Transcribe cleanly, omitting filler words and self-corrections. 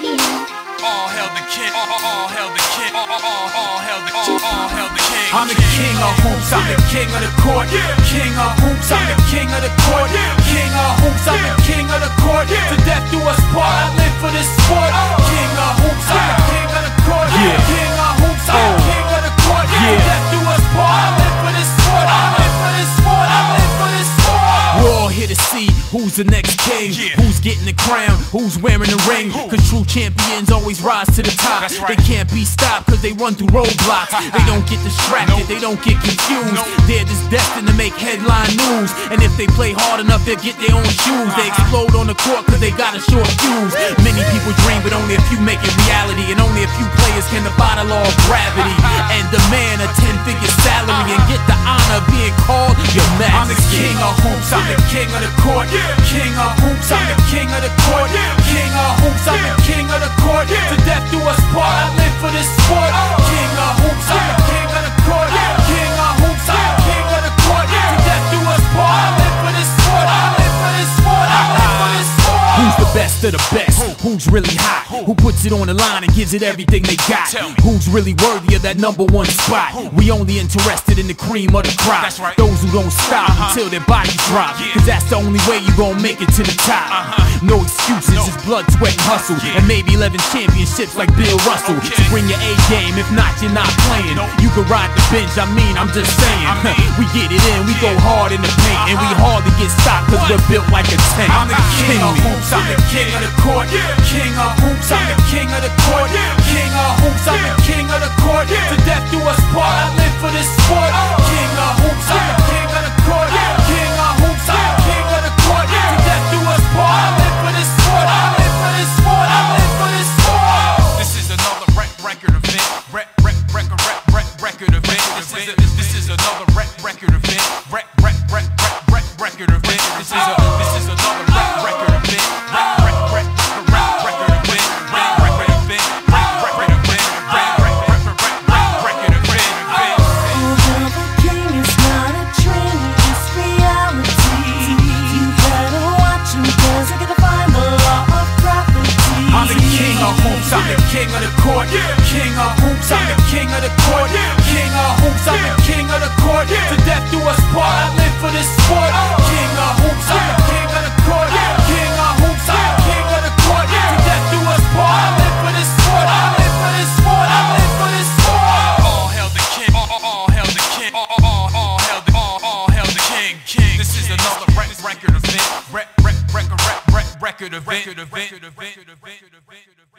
All hail the king, all hail the king, all hail the king. I'm the king of hoops, I'm the king of the court. King of hoops, I'm the king of the court. King of hoops, I'm the king of the court. To death do us part, I live for this sport. King of hoops, I'm the king of the court. King of hoops, I'm the king of the court. To death do us part, I live for this sport. I live for this sport, I live for this sport. We're all here to see who's the next king, who's getting the crown, who's wearing the ring. Cause true champions always rise to the top. They can't be stopped cause they run through roadblocks. They don't get distracted, they don't get confused. They're just destined to make headline news. And if they play hard enough, they'll get their own shoes. They explode on the court cause they got a short fuse. Many people dream but only a few make it reality. And only a few players can defy the law of gravity and demand a 10-figure salary and get the honor of being called your majesty. I'm the king of hoops, I'm the king of the court. King of hoops, I'm the king of the court. King of hoops, I'm the king of the court. To death do us part, I live for this sport. King of hoops, I'm the king of the court. King of hoops, I'm the king of the court. To death do us part, I live for this sport. I live for this sport. I live for this sport. Who's the best of the best? Who's really hot? Who puts it on the line and gives it everything they got? Who's really worthy of that #1 spot? We only interested in the cream of the crop. Those who don't stop until their bodies drop. Cause that's the only way you gon' make it to the top. No excuses, just blood, sweat, and hustle. And maybe 11 championships like Bill Russell. So bring your A game, if not, you're not playing. You can ride the bench, I'm just saying. We get it in, we go hard in the paint. And we hardly get stopped cause we're built like a tank. I'm the king of hoops, I'm the king of the court. King of hoops, I'm the king of the court. King of hoops, I'm the king of the court. To death do us part, I live for this sport. King of hoops, I'm the king of the court. King of hoops, I'm the king of the court. To death do us part, I live for this sport. I live for this sport. I live for this sport. This is another record event. Record event. This is another record event. Record event. This is another record event. I'm the king of the court. King of hoops, I'm the king of the court. King of hoops, I'm the king of the court. To death do us part, I live for this sport. King of hoops, I'm the king of the court. King of hoops, I'm the king of the court. To death do us part, I live for this sport. I live for this sport. I live for this sport. All hail the king, all hail the king, all hail the king. This is another record event. Record event.